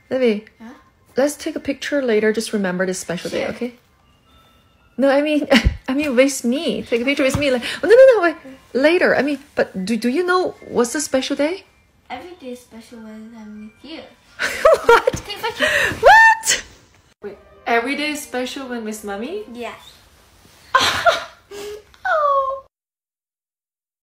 Livy, Huh? let's take a picture later. Just remember this special day, okay? No, I mean with me. Take a picture with me. Like, oh, no, wait. Later. I mean, but do you know what's the special day? Every day is special when I'm with you. What? Take a picture. What? Wait, every day is special when with mommy? Yes.